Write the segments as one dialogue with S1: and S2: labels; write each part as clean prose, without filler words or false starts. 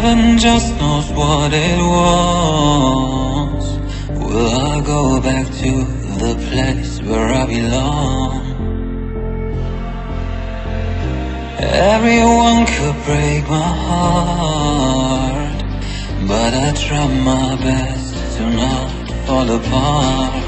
S1: Heaven just knows what it was. Will I go back to the place where I belong? Everyone could break my heart, but I try my best to not fall apart.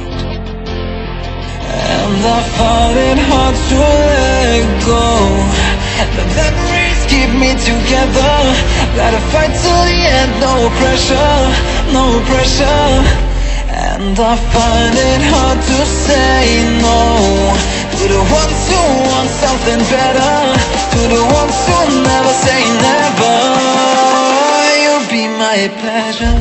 S1: And I find it hard to let go. The memories keep me together. Gotta fight till the end, no pressure, no pressure. And I find it hard to say no to the ones who want something better, to the ones who never say never. You'll be my pleasure.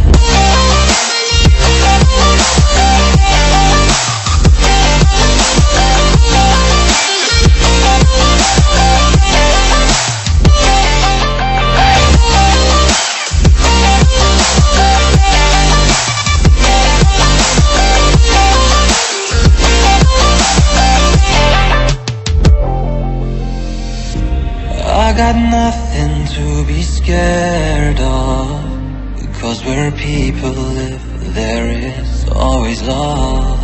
S1: I got nothing to be scared of, because where people live, there is always love.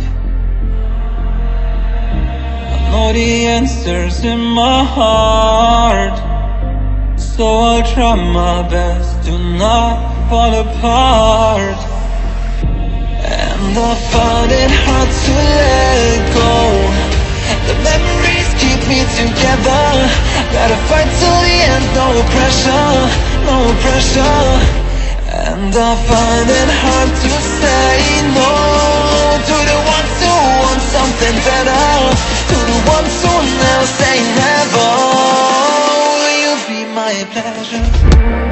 S1: I know the answers in my heart, so I'll try my best to not fall apart. And I find it hard to let go. The memories keep me together. Gotta fight till the end, no pressure, no pressure. And I find it hard to say no to the ones who want something better, to the ones who never say never. You'll be my pleasure.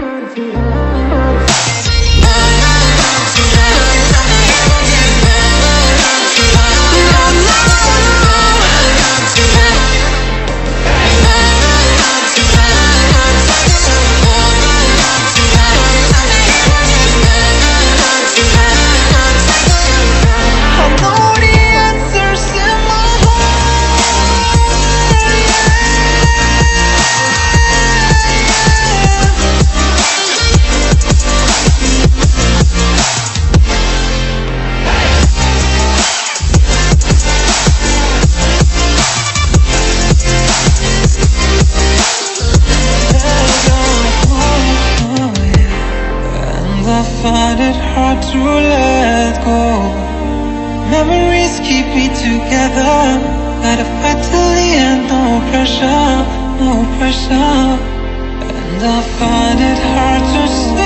S1: I find it hard to let go. Memories keep me together. Gotta fight till the end, no pressure, no pressure. And I find it hard to say